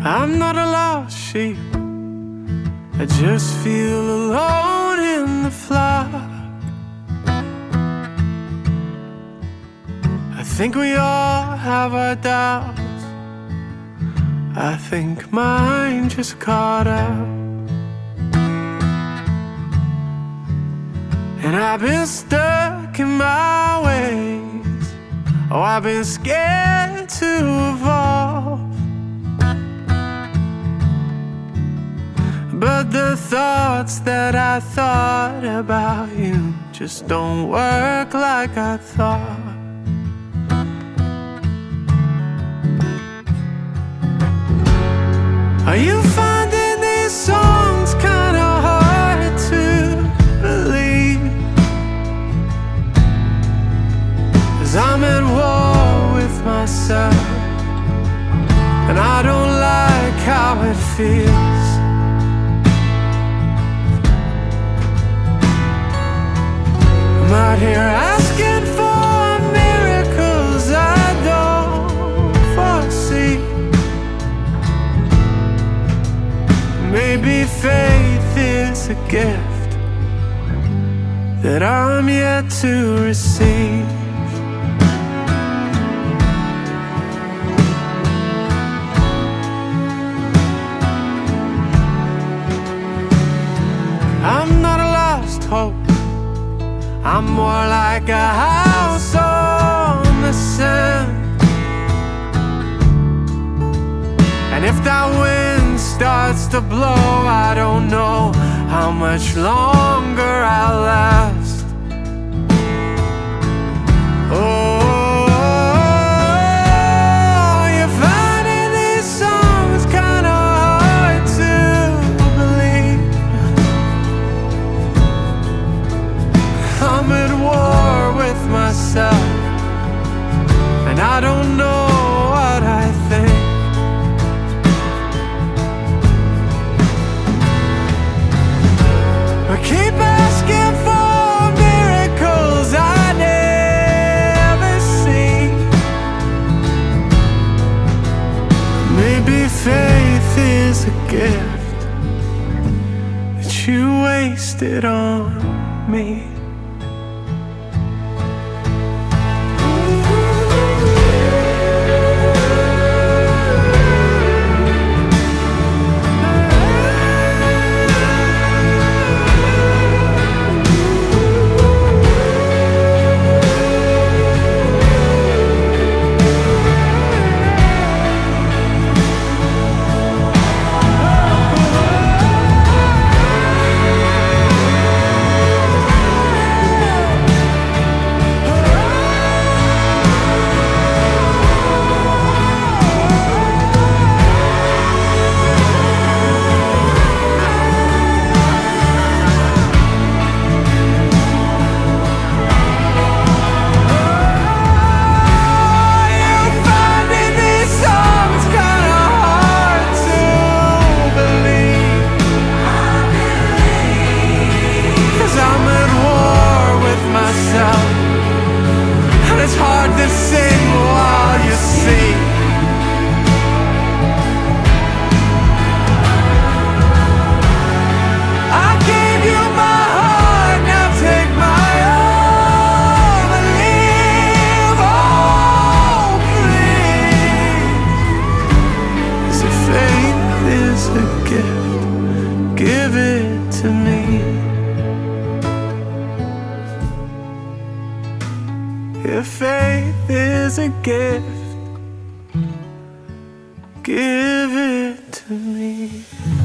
I'm not a lost sheep, I just feel alone in the flock. I think we all have our doubts, I think mine just caught up. And I've been stuck in my ways, oh, I've been scared to evolve. But the thoughts that I thought about you just don't work like I thought. Are you finding these songs kinda hard to believe? 'Cause I'm at war with myself, and I don't like how it feels. I'm out here asking for miracles I don't foresee. Maybe faith is a gift that I'm yet to receive. I'm not a lost hope, I'm more like a house on the sand. And if that wind starts to blow, I don't know how much longer I'll last. Oh, you're finding these songs kinda hard to believe. I'm at war with myself, and I don't know what I think. Keep asking for miracles I never see. Maybe faith is a gift that you wasted on me. Give it to me. If faith is a gift, give it to me.